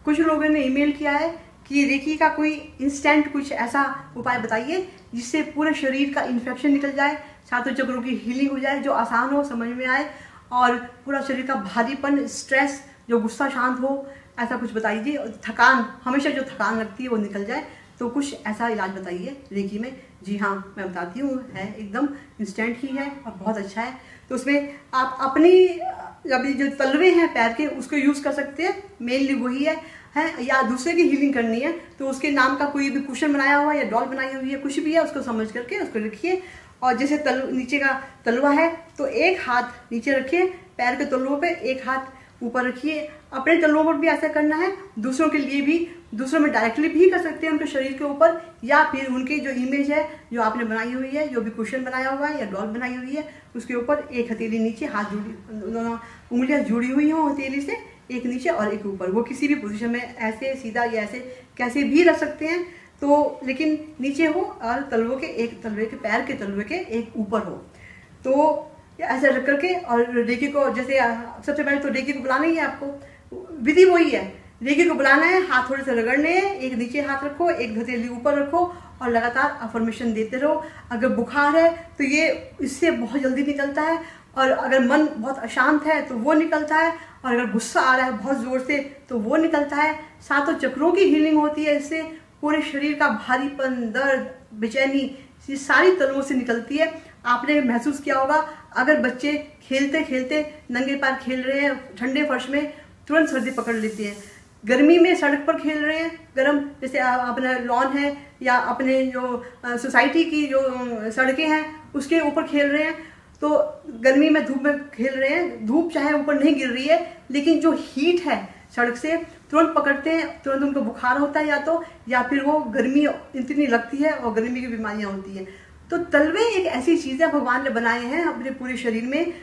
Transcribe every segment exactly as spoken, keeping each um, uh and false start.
कुछ लोगों ने ईमेल किया है कि रेकी का कोई इंस्टेंट कुछ ऐसा उपाय बताइए जिससे पूरे शरीर का इन्फेक्शन निकल जाए, सातों चक्रों की हीलिंग हो जाए, जो आसान हो, समझ में आए और पूरा शरीर का भारीपन, स्ट्रेस, जो गुस्सा शांत हो, ऐसा कुछ बताइए। थकान, हमेशा जो थकान लगती है वो निकल जाए, तो कुछ ऐसा इलाज बताइए रेकी में। जी हाँ, मैं बताती हूँ, है एकदम इंस्टेंट ही है और बहुत अच्छा है। तो उसमें आप अपनी अभी जो तलवे हैं पैर के उसको यूज़ कर सकते हैं, मेनली वही है है या दूसरे की हीलिंग करनी है तो उसके नाम का कोई भी कुशन बनाया हुआ है या डॉल बनाई हुई है, कुछ भी है, उसको समझ करके उसको रखिए। और जैसे तल नीचे का तलवा है तो एक हाथ नीचे रखिए, पैर के तलवों पे एक हाथ ऊपर रखिए। अपने तलवों पर भी ऐसा करना है, दूसरों के लिए भी, दूसरों में डायरेक्टली भी कर सकते हैं उनके शरीर के ऊपर, या फिर उनकी जो इमेज है जो आपने बनाई हुई है, जो भी कुशन बनाया हुआ है या डॉल बनाई हुई है, उसके ऊपर एक हथेली नीचे, हाथ जुड़ी, दोनों उंगलियां जुड़ी हुई हों हथेली से, एक नीचे और एक ऊपर। वो किसी भी पोजीशन में ऐसे सीधा या ऐसे कैसे भी रख सकते हैं, तो लेकिन नीचे हो और तलवों के एक तलवे के पैर के तलवे के एक ऊपर हो। तो ऐसे रख करके और रेकी को, जैसे सबसे पहले तो रेकी को बुलाना ही है आपको, विधि वही है, रेकी को बुलाना है, हाथ थोड़े से रगड़ने हैं, एक नीचे हाथ रखो, एक हथेली ऊपर रखो और लगातार अफर्मेशन देते रहो। अगर बुखार है तो ये इससे बहुत जल्दी निकलता है, और अगर मन बहुत अशांत है तो वो निकलता है, और अगर गुस्सा आ रहा है बहुत जोर से तो वो निकलता है। सातों चक्रों की हीलिंग होती है इससे, पूरे शरीर का भारीपन, दर्द, बेचैनी, ये सारी तलवों से निकलती है। आपने महसूस किया होगा, अगर बच्चे खेलते खेलते नंगे पैर खेल रहे हैं ठंडे फर्श में, तुरंत सर्दी पकड़ लेती है। गर्मी में सड़क पर खेल रहे हैं गर्म, जैसे अपना लॉन है या अपने जो सोसाइटी की जो सड़कें हैं उसके ऊपर खेल रहे हैं, तो गर्मी में धूप में खेल रहे हैं, धूप चाहे ऊपर नहीं गिर रही है लेकिन जो हीट है सड़क से तुरंत पकड़ते हैं, तुरंत उनको बुखार होता है, या तो या फिर वो गर्मी इतनी लगती है और गर्मी की बीमारियां होती हैं। तो तलवे एक ऐसी चीज़ है भगवान ने बनाए हैं अपने पूरे शरीर में,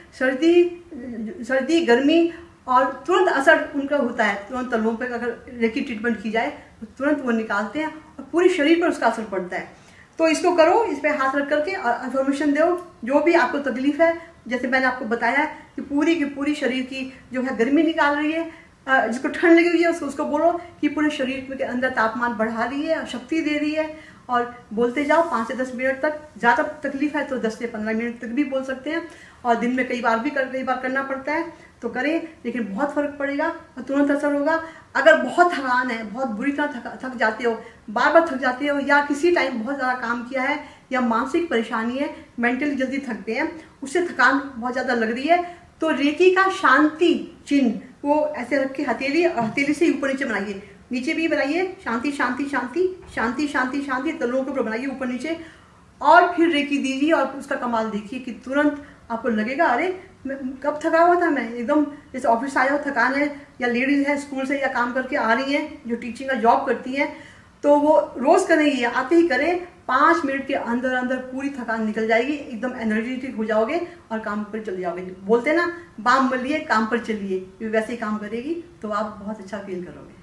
सर्दी सर्दी गर्मी और तुरंत असर उनका होता है। तुरंत तलवों पे अगर रेकी ट्रीटमेंट की जाए तो तुरंत वो निकालते हैं और पूरे शरीर पर उसका असर पड़ता है। तो इसको करो, इस पर हाथ रख करके और इन्फॉर्मेशन दो, जो भी आपको तकलीफ है, जैसे मैंने आपको बताया कि पूरी की पूरी शरीर की जो है गर्मी निकाल रही है, जिसको ठंड लगी हुई है उसको उसको बोलो कि पूरे शरीर के अंदर तापमान बढ़ा रही है, शक्ति दे रही है, और बोलते जाओ पाँच से दस मिनट तक। ज़्यादा तकलीफ है तो दस से पंद्रह मिनट तक भी बोल सकते हैं, और दिन में कई बार भी कर कई बार करना पड़ता है, तो करें, लेकिन बहुत फर्क पड़ेगा और तुरंत असर होगा। अगर बहुत थकान है, बहुत बुरी तरह थक थक जाते हो, बार बार थक जाते हो, या किसी टाइम बहुत ज़्यादा काम किया है, या मानसिक परेशानी है, मेंटली जल्दी थकते हैं, उससे थकान बहुत ज़्यादा लग रही है, तो रेकी का शांति चिन्ह वो ऐसे रख के हथेली और हथेली से ऊपर नीचे बनाइए, नीचे भी बनाइए, शांति शांति शांति शांति शांति शांति, तलवों के ऊपर बनाइए ऊपर नीचे, और फिर रेकी दीजिए और उसका कमाल देखिए कि तुरंत आपको लगेगा अरे कब थका हुआ था मैं, एकदम जैसे ऑफिस आया हो, थकान है, या लेडीज है स्कूल से या काम करके आ रही हैं जो टीचिंग का जॉब करती हैं, तो वो रोज करेंगी, आते ही करें, पाँच मिनट के अंदर अंदर पूरी थकान निकल जाएगी, एकदम एनर्जेटिक हो जाओगे और काम पर चले जाओगे। बोलते ना, बाम मलिए काम पर चलिए, वैसे ही काम करेगी तो आप बहुत अच्छा फील करोगे।